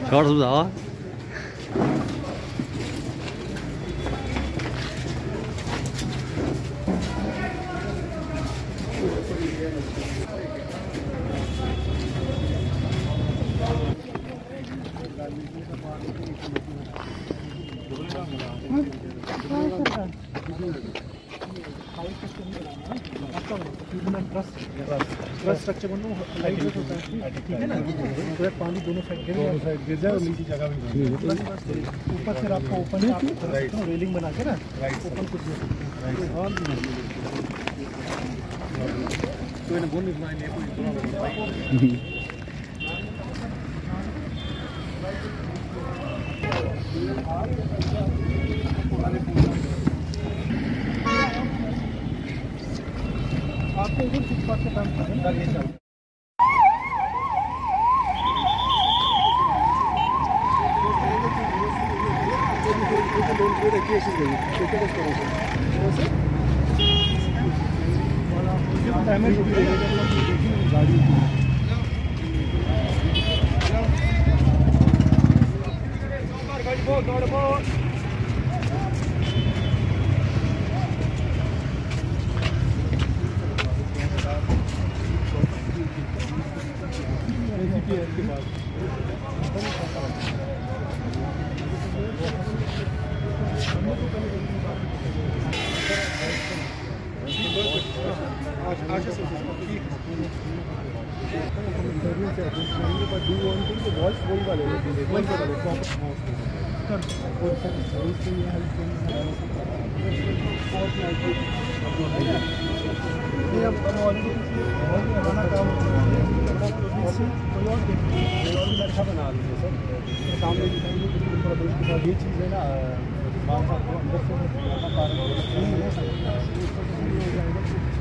Shorts बताओ। Structure बनो height होता है, ठीक है ना। पूरा पानी दोनों साइड गिर जाए और नीचे जगह भी ऊपर फिर आपको ओपन रेलिंग बना के ना ओपन कुछ आपको इधर फुटपाथ से काम करना है। ये चीज़ है ना अंदर से